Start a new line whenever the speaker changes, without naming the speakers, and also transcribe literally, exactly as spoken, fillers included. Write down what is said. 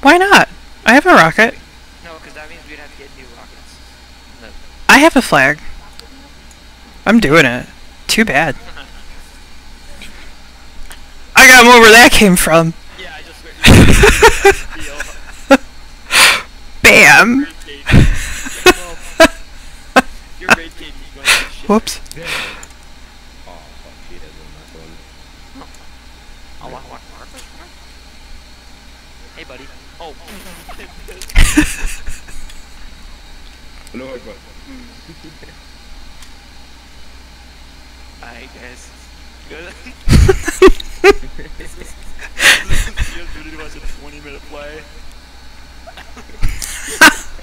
Why not? I have a rocket.
No, because that means we'd have to get new rockets. No.
I have a flag. I'm doing it. Too bad. I got more where that came from.
Yeah, I just
Bam!
Your raid K D is going to shit.
Whoops.
Oh, fuck, she has one last one.
I want one more. Hey, buddy. Oh.
No, but
Alright, guys. Good. This is. You guys really watch a twenty minute play.